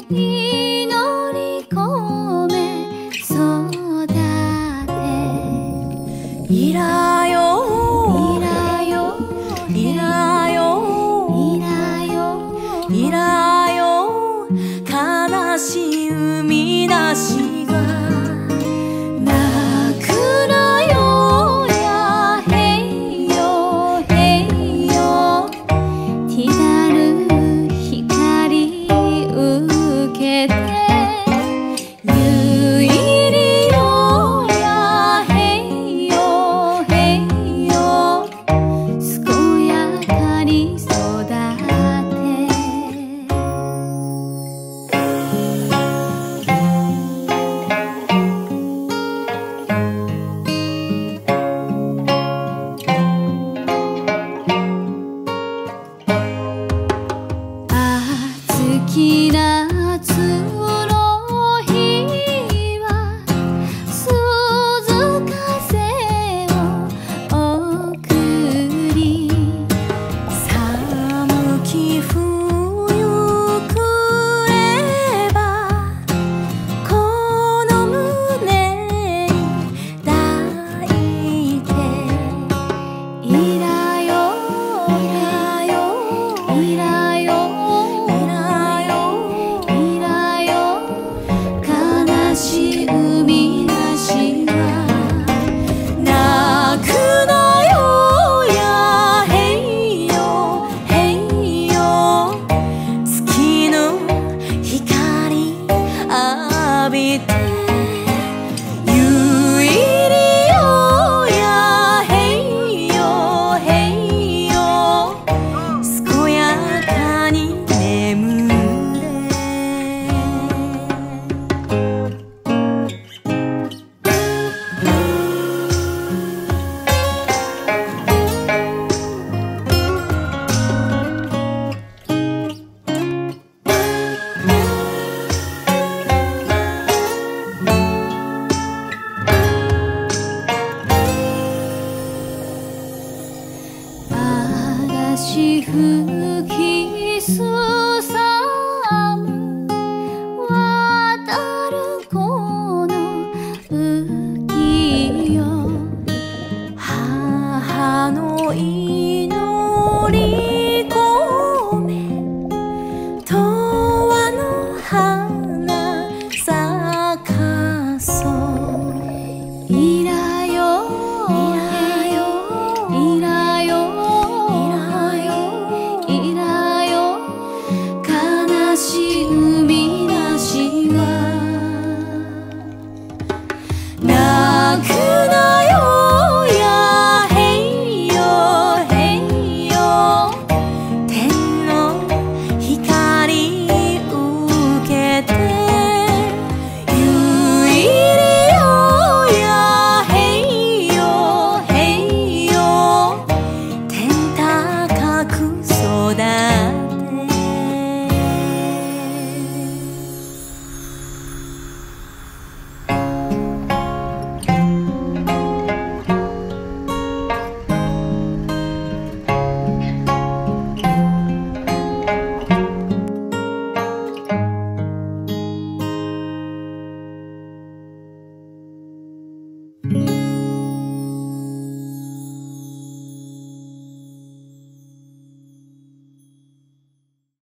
祈り込め育ていらよいらよいらよいらよいらよ悲しい海なしが泣くなよやへいよへいよ光る光受けてゆいりよやへいよへいよ健やかに育て暑き夏の日は涼風を送り寒き冬来ればこの胸に抱いていらよいらよいらよ悲しい海なしは泣くなよやへいよへいよ月の光浴びてゆいりよやへいよへいよ健やかに眠れ嵐吹きすさむ渡るこの浮世母の祈り込め永遠の花咲かそういらよいらよいらよいらよ悲しい海なしは泣くなよやへいよへいよ天の光受けてゆいりよやへいよへいよ天高く育